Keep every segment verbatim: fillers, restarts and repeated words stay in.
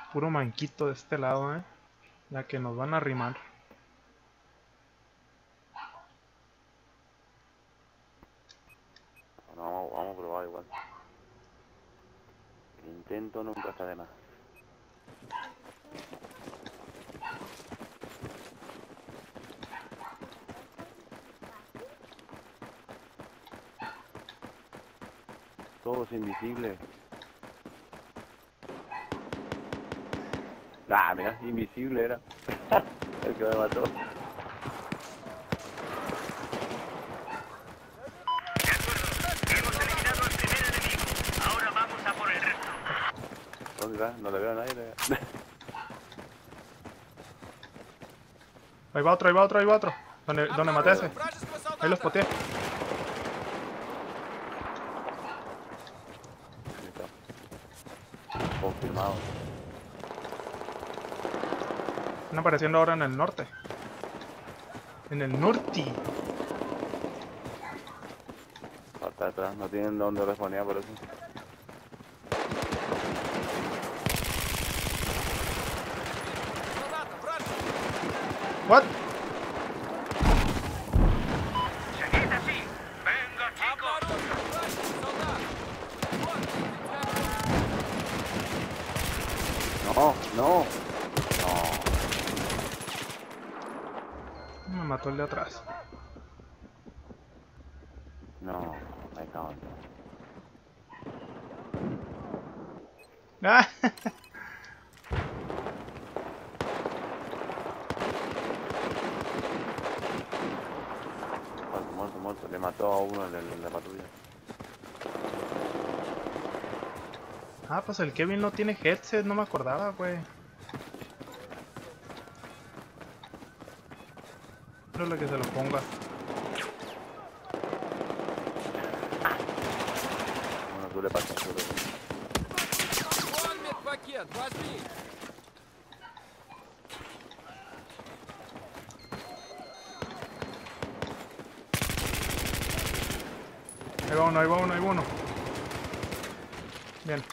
Puro manquito de este lado, eh. Ya que nos van a arrimar. No, vamos, vamos a probar igual. El intento nunca está de más. Todos invisibles. Ah, mira, invisible era. El que me mató. ¿Dónde va? No le veo a nadie. Le... Ahí va otro, ahí va otro, ahí va otro. Donde, donde maté a ese. Ahí los poteé. Confirmado. Están apareciendo ahora en el norte. En el norte. Falta atrás, no tienen dónde responder por eso. What? Seguid así. Venga, chicos. No, no. No. Me mató el de atrás. No, me cago en... Ah. Muerto, muerto, muerto. Le mató a uno de la patrulla. Ah, pues el Kevin no tiene headset, no me acordaba, güey. Pero lo que se lo ponga. Bueno, tú le pasas, tú le pasas. Ahí va uno, ahí va uno, ahí va uno. Bien.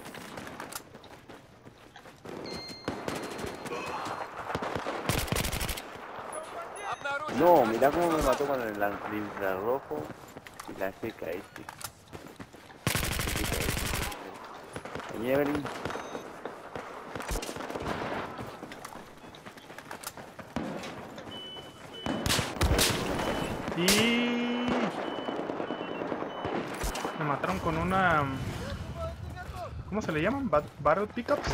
No, mira cómo me mató con el infrarrojo y la S K S. Y Evelyn. Y... me mataron con una... ¿cómo se le llaman? Bat Battle Pickups.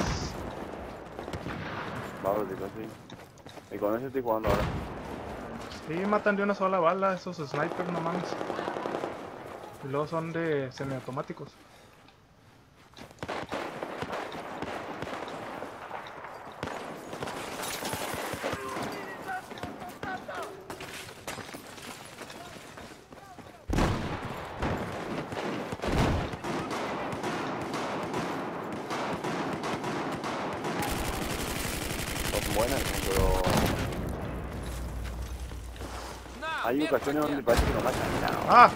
Vamos, digo así. Y con ese estoy jugando ahora. Sí, matan de una sola bala esos snipers, no mames. Y luego son de semiautomáticos. Son buenas, pero... hay ocasiones donde parece que no matan. No. ¡Ah!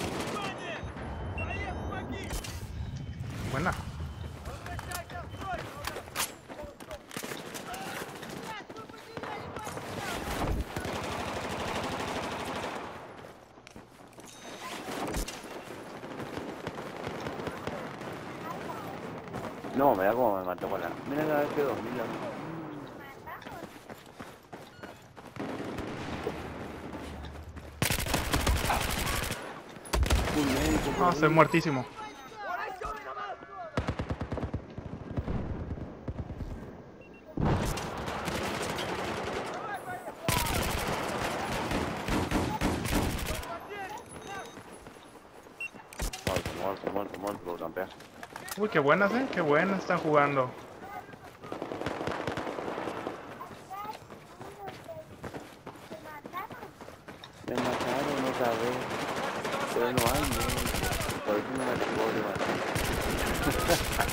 Buena. No, me da como me mató con la... mira la F dos mil. Un médico. Ah, estoy muertísimo. Muerto, muerto, muerto, muerto, lo campea. Uy, qué buenas, eh. Qué buenas están jugando. Me mataron otra vez. Pero no hay médico. Por eso no me lo puedo levantar.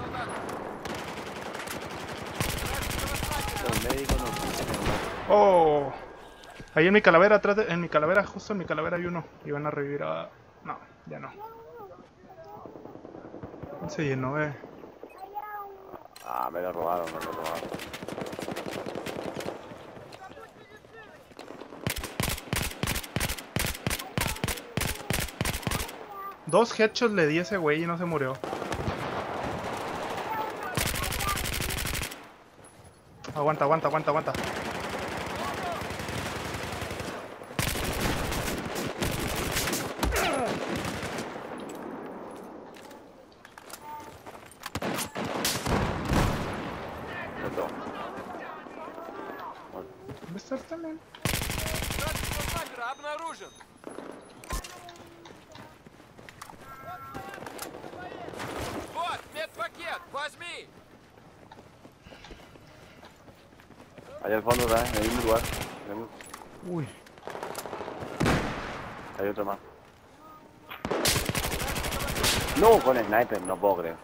Los médicos no quieren. Oh. Ahí en mi calavera, atrás de, en mi calavera, justo en mi calavera hay uno. Y van a revivir a... no, ya no. Se llenó, eh. Ah, me lo robaron, me lo robaron. Dos headshots le di a ese güey y no se murió. Aguanta, aguanta, aguanta, aguanta. Otro. ¿Dónde estás también? Вражеского снайпера обнаружен! Вот, медпакет, возьми! Allá al fondo, ¿verdad? En el mismo lugar. En el mismo- Uy. Hay otro más. No, con sniper, no puedo creer.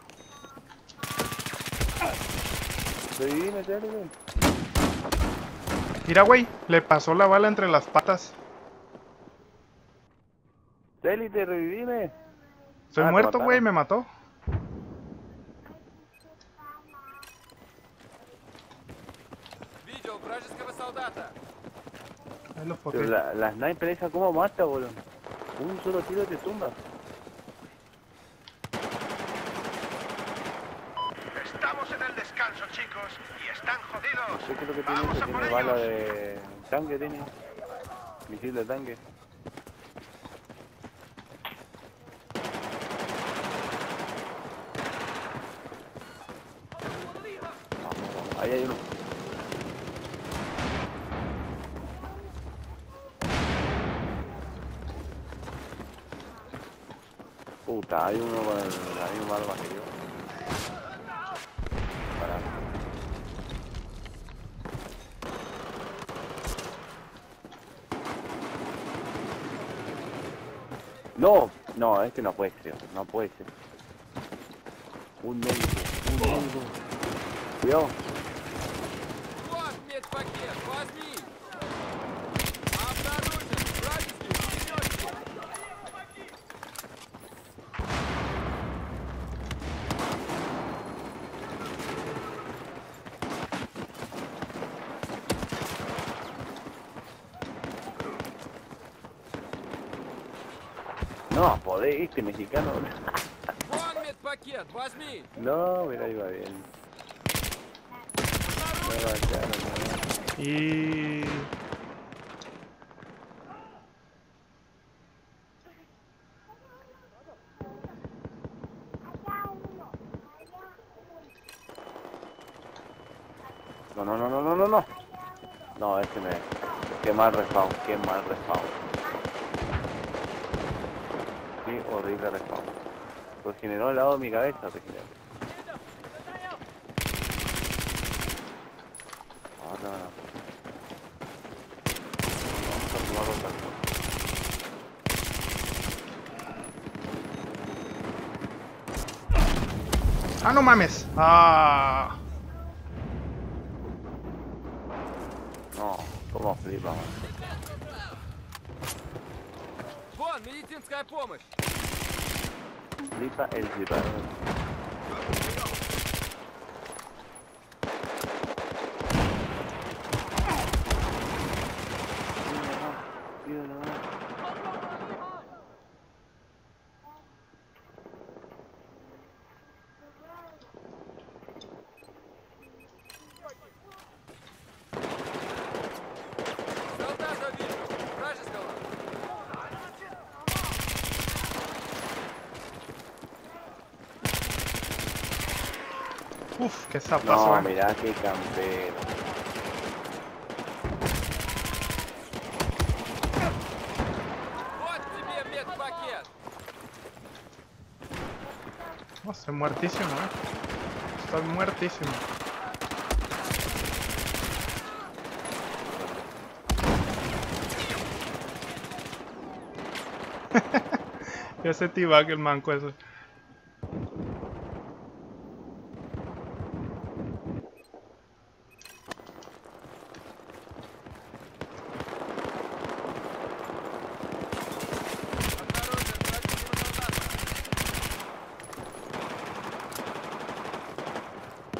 Sí, metele, güey. Mira, güey. Le pasó la bala entre las patas. Élite, revivime. Estoy Ah, te muerto, güey. mataron. Me mató. Видел вражеского солдата! Ahí lo Pero foté. la, la sniper esa, ¿cómo mata, boludo? Un solo tiro te tumba. Estamos en el descanso, chicos, y están jodidos. ¿Qué es lo que tiene? Vamos Este? a por Tiene bala ellos. de tanque, tiene. Misil de tanque. Vamos, ahí hay uno. Puta, hay uno con el, la misma arma que yo. Pará. No, no, este no puede ser, no puede ser. Un médico, un médico. Cuidado. Вот медпакет, возьми! Обнаружен вражеский пулеметчик! No, podés, este mexicano. Вон медпакет, возьми! No, mira, iba bien. No va a echar, no. Y... No, no, no, no, no, no, no. No, este me... Qué mal respawn, qué mal respawn. Qué horrible respawn. Regeneró al lado de mi cabeza, regeneró. No, no, no. Vamos a tomar otra cosa. ¡Ah, no mames! ¡Ah! No, cómo flipa, man. Вон медицинская помощь! Flipa el flipador. Tira nomás. Солдата вижу! Вражеского! Uf, qué zapazo, No, eh. mirá qué campero. Вот тебе медпакет! No, estoy muertísimo, eh. Estoy muertísimo. Ese T-Bag, el manco ese. Обнаружен вражеского солдата!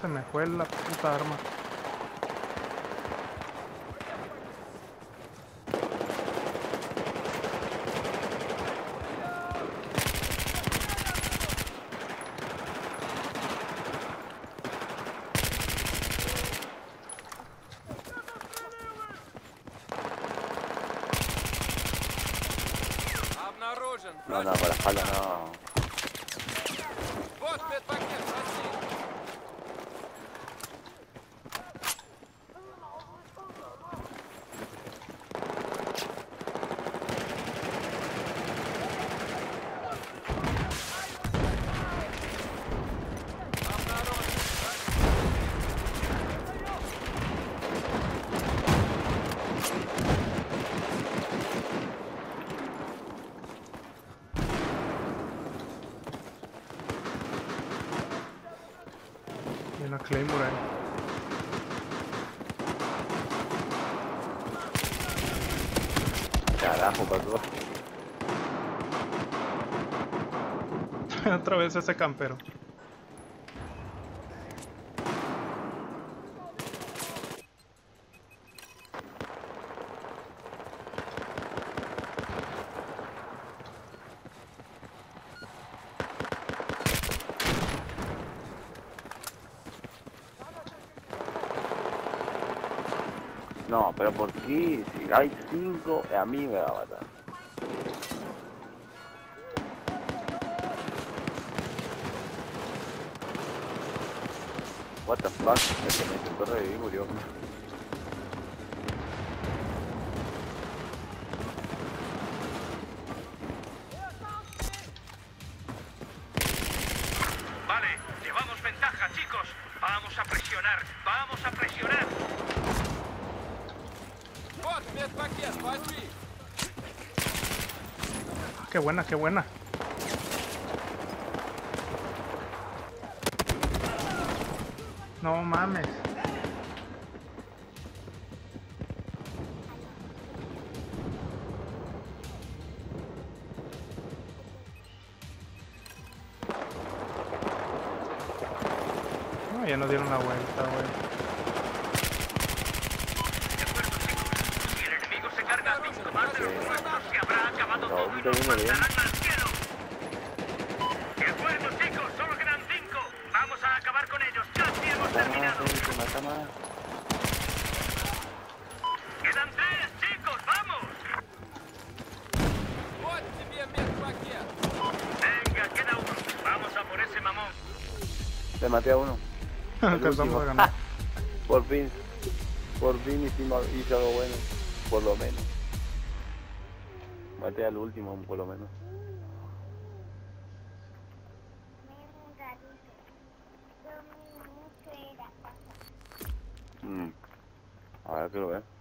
se me fue la puta arma. No, no, para la espalda no. Вот медпакет, возьми. Hay una Claymore ahí. Carajo, pasó. Otra vez ese campero. No, pero ¿por qué? Si hay cinco, a mí me va a matar. What the fuck? El que me intentó revivir murió. Vale, llevamos ventaja, chicos. Vamos a presionar, vamos a presionar. Вот медпакет, возьми. Qué buena, qué buena. No mames. No, ya nos dieron la vuelta, güey. De acuerdo, chicos. Si el enemigo se carga a cinco más de los nuestros, se habrá acabado No, todo y ahorita nos viene bien. mandarán al cielo. De acuerdo, chicos. Solo quedan cinco. Vamos a acabar con ellos. Casi hemos Mata más, terminado. gente, mata más. Quedan tres, chicos. ¡Vamos! Вот тебе медпакет. Venga, queda uno. Vamos a por ese mamón. Le maté a uno. El Empezamos último. a ganar. Por fin. Por fin hicimos, hizo algo bueno. Por lo menos. Maté al último, por lo menos. Mm. Ahora quiero ver.